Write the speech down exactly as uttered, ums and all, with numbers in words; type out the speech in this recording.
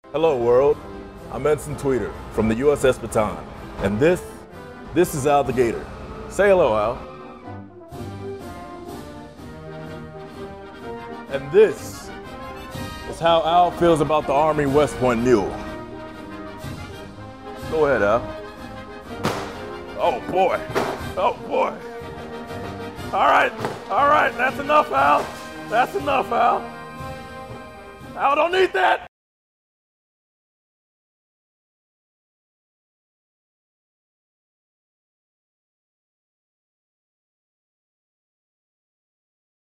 Hello world, I'm Ensign Tweeter from the U S S Bataan, and this, this is Al the Gator. Say hello, Al. And this is how Al feels about the Army West Point mule. Go ahead, Al. Oh boy, oh boy. All right, all right, that's enough, Al. That's enough, Al. Al, don't need that.